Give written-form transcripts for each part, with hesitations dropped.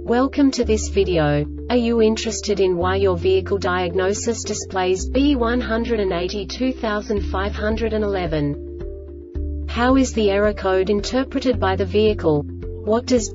Welcome to this video. Are you interested in why your vehicle diagnosis displays B182511? How is the error code interpreted by the vehicle? What does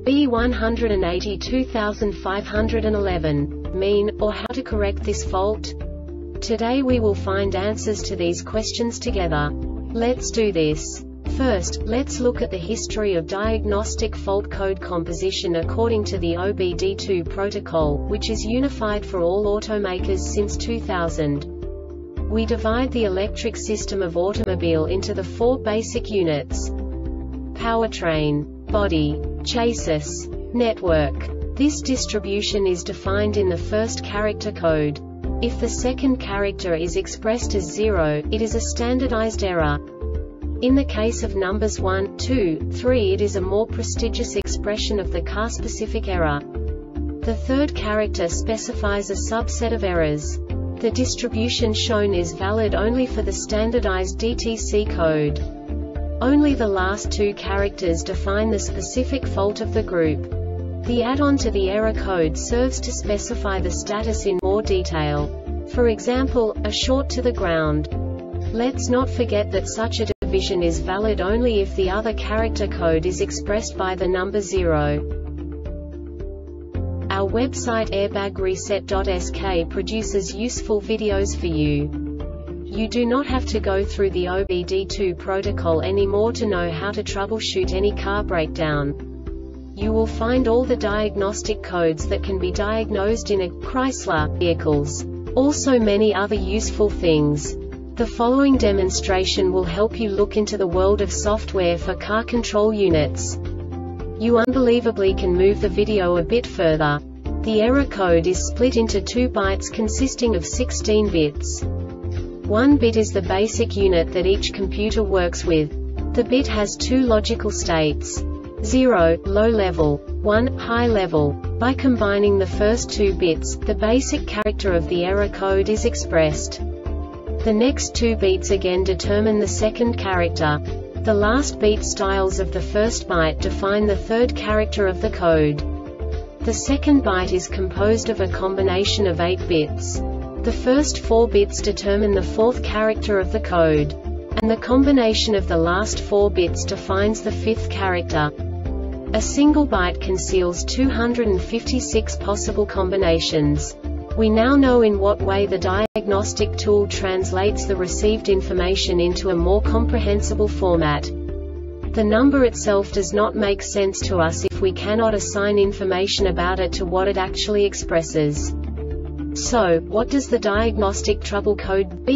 B182511 mean, or how to correct this fault? Today we will find answers to these questions together. Let's do this. First, let's look at the history of diagnostic fault code composition according to the OBD2 protocol, which is unified for all automakers since 2000. We divide the electric system of automobile into the four basic units: powertrain, body, chassis, network. This distribution is defined in the first character code. If the second character is expressed as 0, it is a standardized error. In the case of numbers 1, 2, 3, it is a more prestigious expression of the car-specific error. The third character specifies a subset of errors. The distribution shown is valid only for the standardized DTC code. Only the last two characters define the specific fault of the group. The add-on to the error code serves to specify the status in more detail. For example, a short to the ground. Let's not forget that such a division is valid only if the other character code is expressed by the number 0. Our website airbagreset.sk produces useful videos for you. You do not have to go through the OBD2 protocol anymore to know how to troubleshoot any car breakdown. You will find all the diagnostic codes that can be diagnosed in a Chrysler vehicles. Also many other useful things. The following demonstration will help you look into the world of software for car control units. You unbelievably can move the video a bit further. The error code is split into 2 bytes consisting of 16 bits. 1 bit is the basic unit that each computer works with. The bit has 2 logical states: 0, low level, 1, high level. By combining the first 2 bits, the basic character of the error code is expressed. The next 2 beats again determine the second character. The last beat styles of the first byte define the third character of the code. The second byte is composed of a combination of 8 bits. The first 4 bits determine the fourth character of the code. And the combination of the last 4 bits defines the fifth character. A single byte conceals 256 possible combinations. We now know in what way the diagnostic tool translates the received information into a more comprehensible format. The number itself does not make sense to us if we cannot assign information about it to what it actually expresses. So, what does the diagnostic trouble code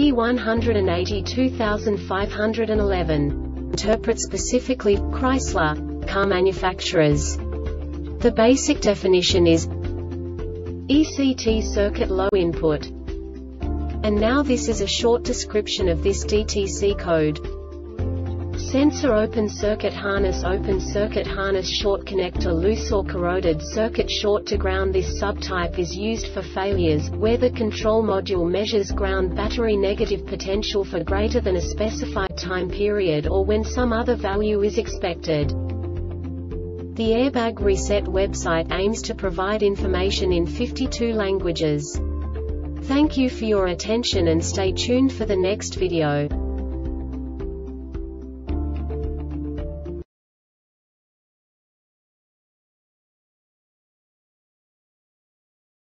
B182511 interpret specifically for Chrysler car manufacturers? The basic definition is ECT circuit low input. And now this is a short description of this DTC code. Sensor open circuit harness short connector loose or corroded circuit short to ground. This subtype is used for failures where the control module measures ground battery negative potential for greater than a specified time period or when some other value is expected. The Airbag Reset website aims to provide information in 52 languages. Thank you for your attention and stay tuned for the next video.